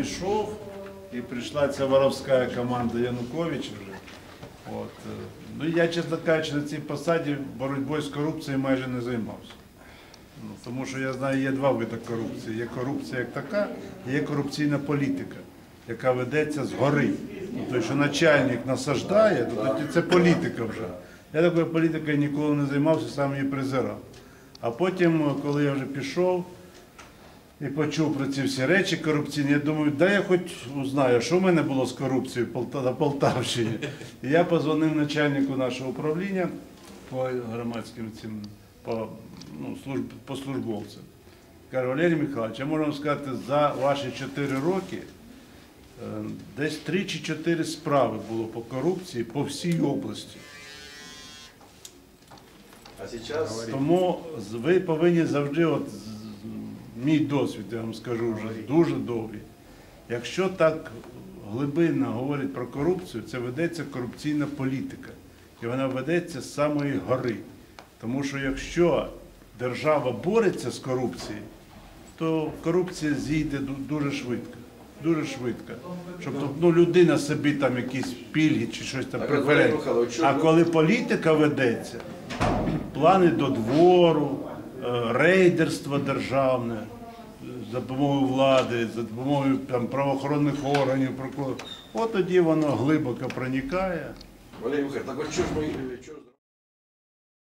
пішов, і прийшла ця воровська команда Януковича вже. Ну, я, чесно кажучи, на цій посаді боротьбою з корупцією майже не займався. Тому що я знаю, є два види корупції. Є корупція як така, і є корупційна політика, яка ведеться згори. Тобто, що начальник насаждає, то тоді це політика вже. Я такою політикою ніколи не займався, сам її презирав. А потім, коли я вже пішов і почув про ці всі речі корупційні, я думаю, дай я хоч узнаю, що в мене було з корупцією на Полтавщині. І я позвонив начальнику нашого управління по громадським цим, по службовцям. Кажу, Валерій Михайлович, я можу вам сказати, за ваші 4 роки десь 3 чи 4 справи було по корупції по всій області. Тому ви повинні завжди, от мій досвід, я вам скажу вже дуже довгий, якщо так глибинно говорять про корупцію, це ведеться корупційна політика. І вона ведеться з самої гори. Тому що якщо держава бореться з корупцією, то корупція зійде дуже швидко. Дуже швидко. Щоб людина собі там якісь пільги чи щось там преференції. А коли політика ведеться, плани до двору, рейдерство державне, за допомогою влади, за допомогою правоохоронних органів, прокурорів, от тоді воно глибоко проникає. Валерій Михайлович, так от що ж ми...